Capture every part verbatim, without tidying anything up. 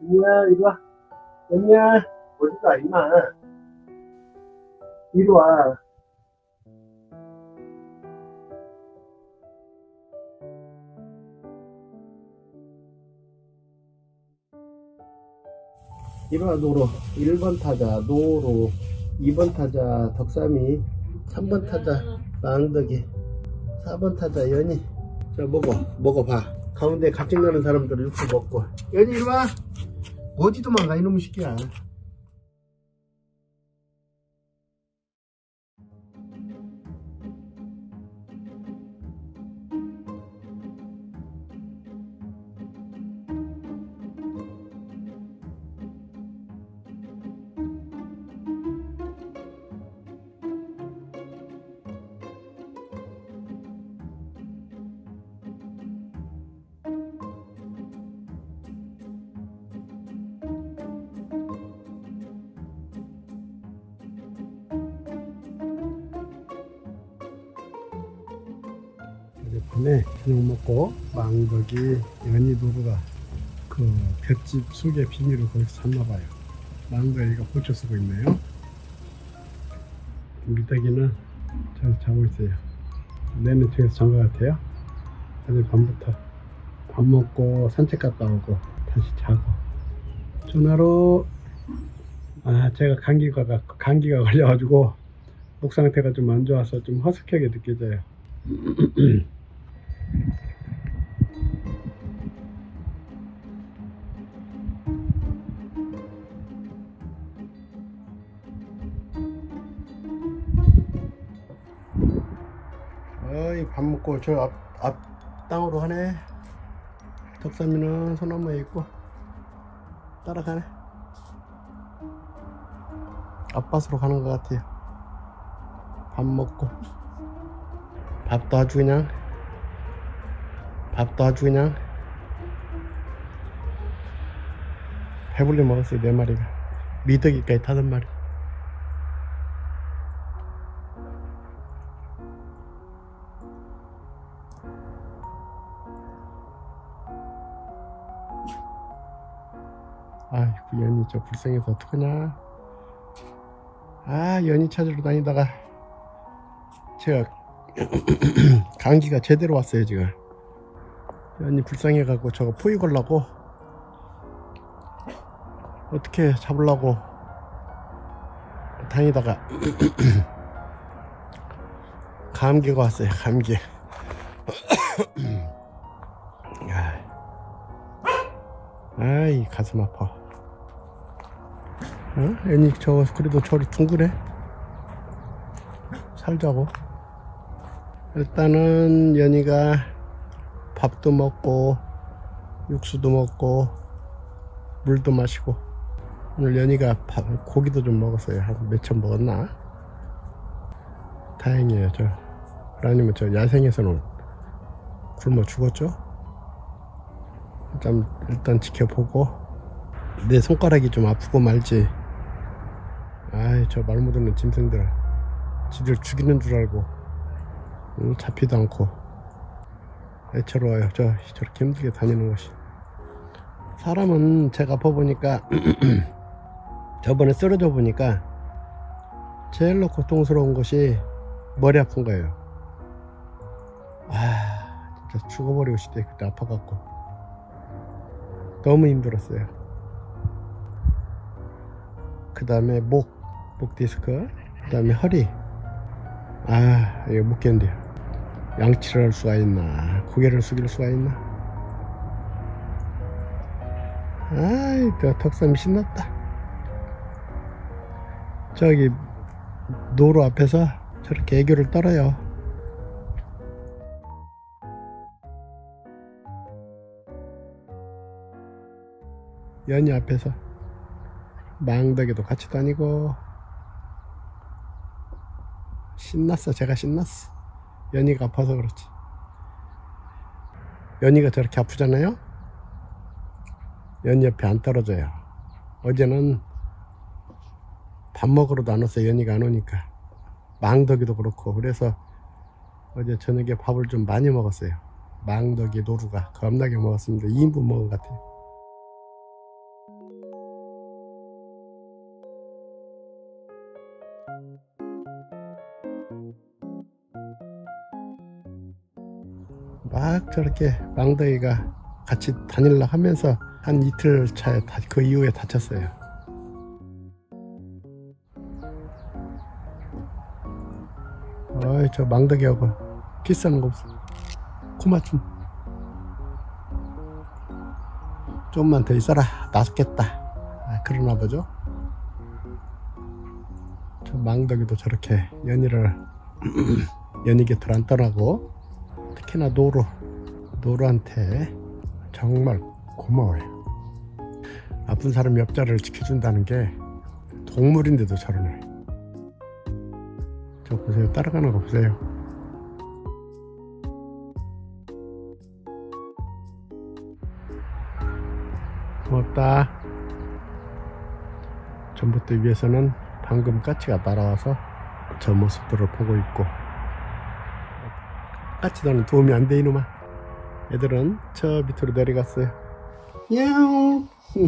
연희야, 이리 와. 연희야, 어디가, 임마. 이리 와. 이리 와, 노로. 일 번 타자, 노로. 이 번 타자, 덕삼이. 삼 번 타자, 망덕이. 사 번 타자, 연희. 자, 먹어. 먹어봐. 가운데 갑질 나는 사람들은 육수 먹고. 연희, 이리 와. 어디 도망가, 이놈의 새끼야. 어젯밤에 저녁 먹고 망덕이 연희 노루가 그 볏짚 속에 비닐을 거기서 잤나봐요. 망덕이가 보초 쓰고 있네요. 미덕이는 저기서 자고 있어요. 내는 뒤에서 잔 것 같아요. 어제 밤부터 밥 먹고 산책 갔다 오고 다시 자고. 전화로 아 제가 감기가 감기가 걸려가지고 목 상태가 좀 안 좋아서 좀 허스키하게 느껴져요. 어이 밥 먹고 저 앞, 앞 땅으로 가네. 덕삼이는 소나무에 있고 따라가네. 앞밭으로 가는 것 같아요. 밥 먹고 밥도 아주 그냥 밥도 아주 그냥 배불리 먹었어요. 네 마리가 미더기까지 다섯 마리. 아이고 연희 저 불쌍해서 어떡하냐. 아 연희 찾으러 다니다가 제가 감기가 제대로 왔어요. 지금 연희 불쌍해갖고 저거 포위 걸라고 어떻게 잡으려고 다니다가 감기가 왔어요. 감기. 아이 가슴 아파. 어? 연희 저거 그래도 저리 둥그래. 살자고. 일단은 연희가 밥도 먹고 육수도 먹고 물도 마시고 오늘 연희가 밥, 고기도 좀 먹었어요. 한 몇천 먹었나? 다행이에요. 저 아니면 저 야생에서는 굶어 죽었죠. 일단, 일단 지켜보고 내 손가락이 좀 아프고 말지. 아이 저 말 못듣는 짐승들 지들 죽이는 줄 알고 응, 잡히도 않고 애처로워요. 저 저렇게 힘들게 다니는 것이. 사람은 제가 봐보니까 저번에 쓰러져 보니까 제일로 고통스러운 것이 머리 아픈 거예요. 아 진짜 죽어버리고 싶대. 그때 아파갖고 너무 힘들었어요. 그 다음에 목, 목 디스크, 그 다음에 허리. 아 이거 못 견뎌요. 양치를 할 수가 있나, 고개를 숙일 수가 있나. 아이 또 덕삼이 신났다. 저기 노루 앞에서 저렇게 애교를 떨어요. 연희 앞에서 망덕이도 같이 다니고 신났어. 제가 신났어. 연희가 아파서 그렇지. 연희가 저렇게 아프잖아요. 연희 옆에 안 떨어져요. 어제는 밥 먹으러도 안 왔어요. 연희가 안 오니까. 망덕이도 그렇고. 그래서 어제 저녁에 밥을 좀 많이 먹었어요. 망덕이 노루가 겁나게 먹었습니다. 이 인분 먹은 것 같아요. 저렇게 망더기가 같이 다닐라 하면서 한 이틀 차에 다, 그 이후에 다쳤어요. 어이, 저 망더기하고 키스하는 거 없어. 코맞춤. 좀만 더 있어라, 낫겠다. 아, 그러나 보죠. 저 망더기도 저렇게 연희를 연희 곁을 안 떠나고, 특히나 노루 노루한테 정말 고마워요. 아픈 사람 옆자리를 지켜준다는 게 동물인데도 저러네. 저 보세요, 따라가는 거 보세요. 고맙다. 전봇대 위에서는 방금 까치가 날아와서 저 모습들을 보고 있고, 까치도는 도움이 안 돼 이놈아. 애들은 저 밑으로 내려갔어요. 야옹.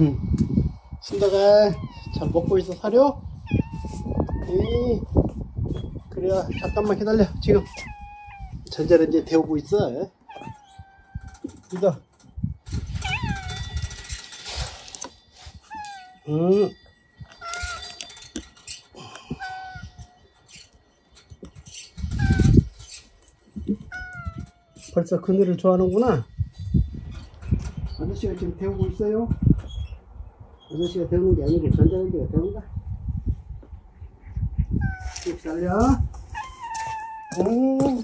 순다가 잘 먹고 있어 사료? 에이, 그래야 잠깐만 기다려. 지금 전자레인지에 데우고 있어. 믿어. 응. 벌써 그늘을 좋아하는구나. 아저씨가 지금 데우고 있어요. 아저씨가 데우는 게 아니고 전자레인지가 데우는 거야. 쭉 살려. 오.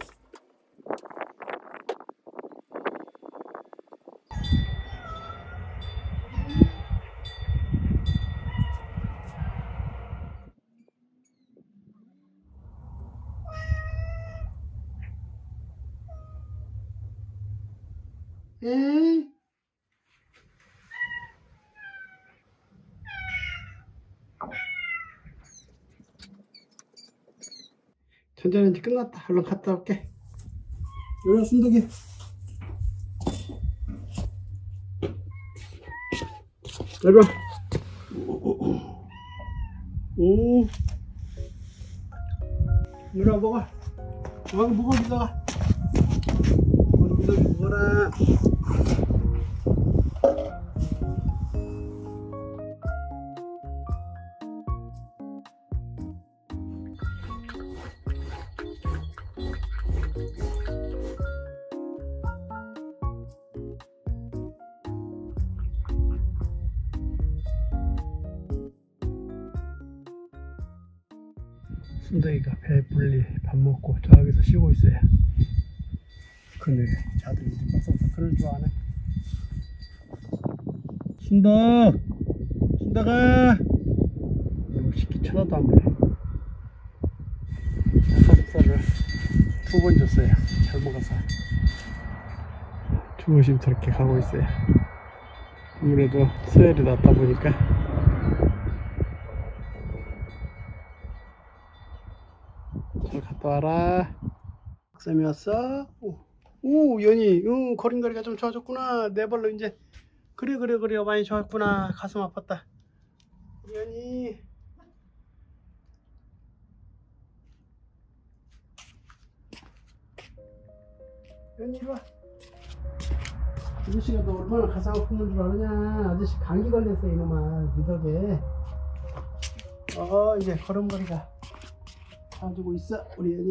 에이. 전자레인지 끝났다. 얼른 갔다 올게. 요리 순두기. 이리 와. 오. 이리 와 먹어. 여기 먹어 믿어가. 우리 믿어기 먹어라. 순덕이가 배불리 밥 먹고 저기서 쉬고 있어요. 그늘에 자들이 벌써부터 그늘 좋아하네. 순덕! 순덕아! 이거 시키 쳐다도 안 보네. 닭가슴살을 두 번 줬어요. 잘 먹어서 조심스럽게 가고 있어요. 아무래도 서열이 낮다 보니까. 잘 갔다 와라. 쌤이 왔어? 오, 오 연희, 응, 걸음걸이가 좀 좋아졌구나. 내 발로 이제. 그래 그래 그래 많이 좋았구나. 가슴 아팠다. 연희. 연희 이리 와. 아저씨가 너 얼마나 가슴 아픈 줄 아느냐. 아저씨 감기 걸렸어 이놈아. 니 덕에. 어 이제 걸음걸이가 가지고 있어 우리 연희.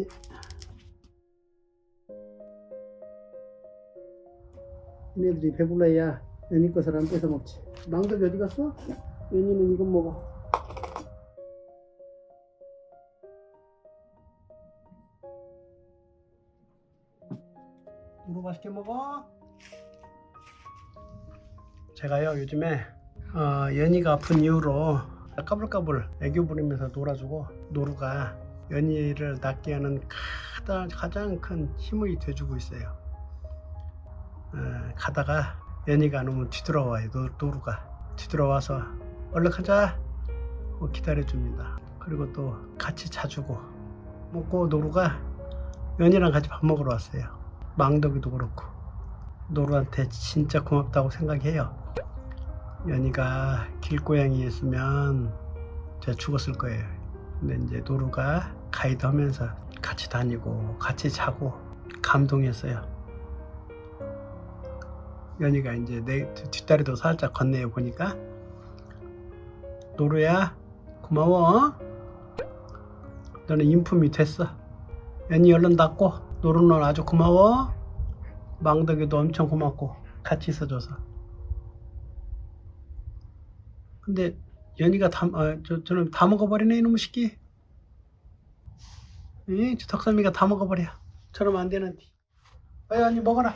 얘네들이 배불러야 연희 것을 안 뺏어 먹지. 망덕이 어디 갔어? 연희는 이것 먹어. 우루 맛있게 먹어. 제가요 요즘에 어, 연희가 아픈 이후로 까불까불 애교 부리면서 놀아주고, 노루가 연희를 낫게 하는 가장, 가장 큰 힘이 돼주고 있어요. 어, 가다가 연희가 안 오면 뒤돌아와요. 노, 노루가 뒤돌아와서 얼른 가자 어, 기다려줍니다. 그리고 또 같이 자주고 먹고, 노루가 연희랑 같이 밥 먹으러 왔어요. 망덕이도 그렇고 노루한테 진짜 고맙다고 생각해요. 연희가 길고양이였으면 제가 죽었을 거예요. 근데 이제 노루가 가이드 하면서 같이 다니고 같이 자고 감동이었어요. 연희가 이제 내 뒷다리도 살짝 건네요 보니까. 노루야 고마워. 너는 인품이 됐어. 연희 얼른 닦고. 노루는 아주 고마워. 망덕이도 엄청 고맙고 같이 있어줘서. 근데 연희가 다, 어, 저, 저는 다 먹어버리네 이놈의 새끼. 이, 저 덕삼이가 다 먹어버려. 저러면 안 되는데. 어이 언니 먹어라.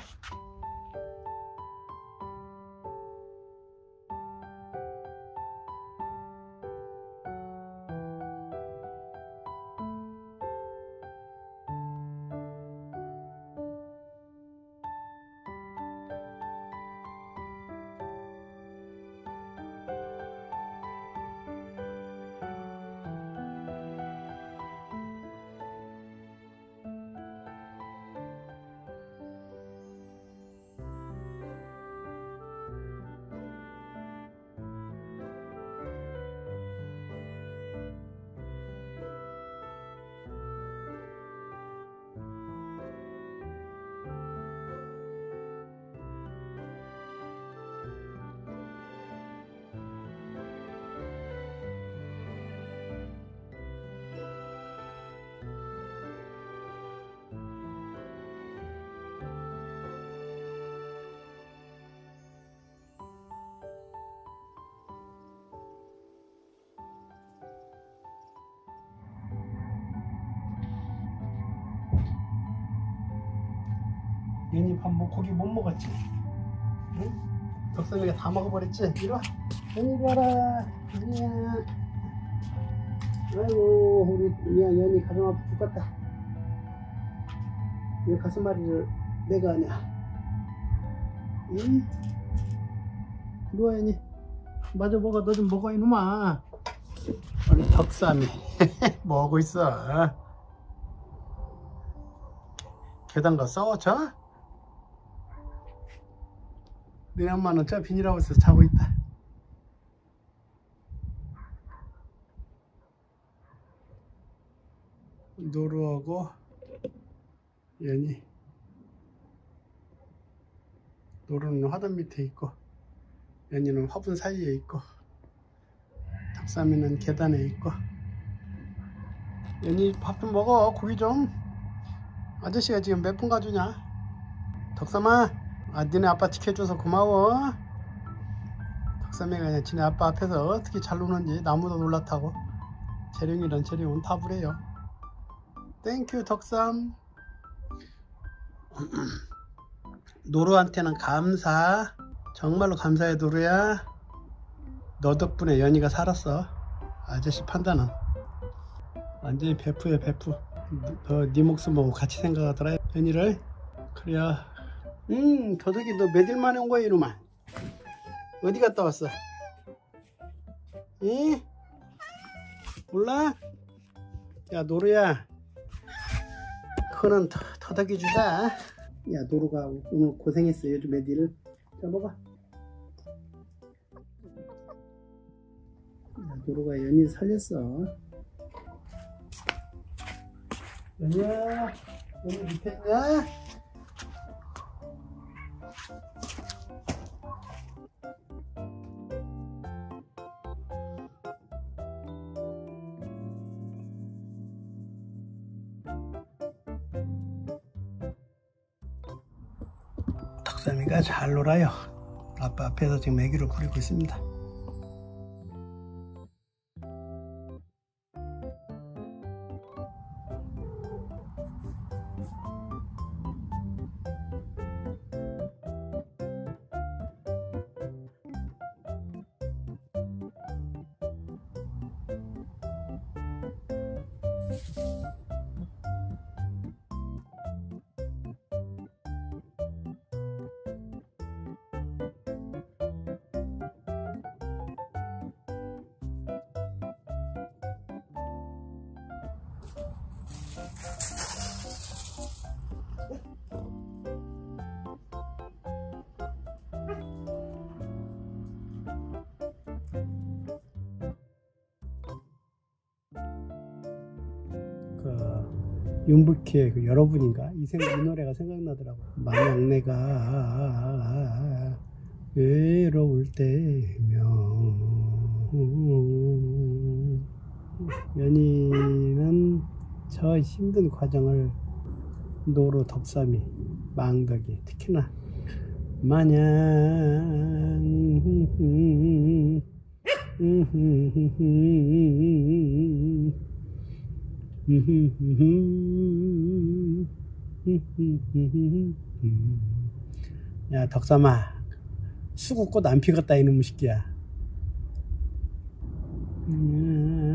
연희 밥 뭐 고기 못 먹었지? 응? 덕삼이가 다 먹어버렸지? 이리 와. 연희 이리 와라. 연희야. 아이고 우리 야 연희 가슴 아파 죽겠다. 왜 가슴앓이를 내가 하냐? 응? 이리 와 연희. 마저 먹어. 너 좀 먹어 이놈아. 우리 덕삼이 뭐하고 있어? 계단 갔어? 저? 내 엄마는 저 비닐하우스에서 자고 있다. 노루하고 연희. 노루는 화단 밑에 있고 연희는 화분 사이에 있고 덕삼이는 계단에 있고. 연희 밥 좀 먹어. 고기 좀. 아저씨가 지금 몇 분 가주냐? 덕삼아, 아 니네 아빠 지켜줘서 고마워. 덕삼이가 그냥 지네 아빠 앞에서 어떻게 잘 노는지 나무도 올라타고. 재령이란 재령은 타부래요. 땡큐 덕삼. 노루한테는 감사. 정말로 감사해 노루야. 너 덕분에 연희가 살았어. 아저씨 판단은 완전히 베프야 베프. 너 네 목숨 보고 같이 생각하더라 연희를. 그래야. 음 도둑이 너 몇 일 만에 온 거야 이놈아. 어디 갔다 왔어? 응? 몰라? 야 노루야, 그거는 터, 터덕이 주자. 야 노루가 오늘 고생했어 요즘 몇 일을. 자 먹어. 야, 노루가 연희 살렸어. 연희야, 연희 밑에 있냐? 덕삼이가 잘 놀아요. 아빠 앞에서 지금 애기를 부리고 있습니다. 그 윤복희의 그 여러분인가 이, 생, 이 노래가 생각나더라고. 만약 내가 외로울 때면 연인은 저 힘든 과정을 노로 덕삼이 망덕이 특히나 만약 야 덕삼아 수국꽃 안 피었다 이놈의 새끼야.